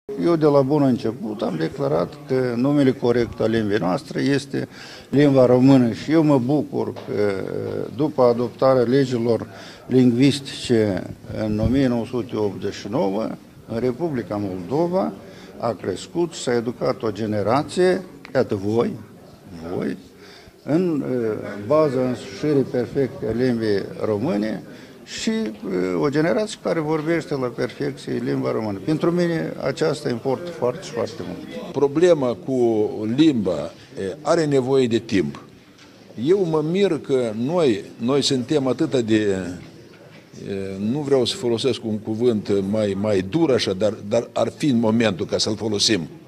Eu de la bun început am declarat că numele corect al limbii noastre este limba română și eu mă bucur că după adoptarea legilor lingvistice în 1989, în Republica Moldova a crescut și s-a educat o generație, iată voi, în baza însușirii perfecte a limbii române și o generație care vorbește la perfecție limba română. Pentru mine aceasta importă foarte, foarte mult. Problema cu limba are nevoie de timp. Eu mă mir că noi suntem atât de, nu vreau să folosesc un cuvânt mai dur așa, dar ar fi în momentul ca să-l folosim.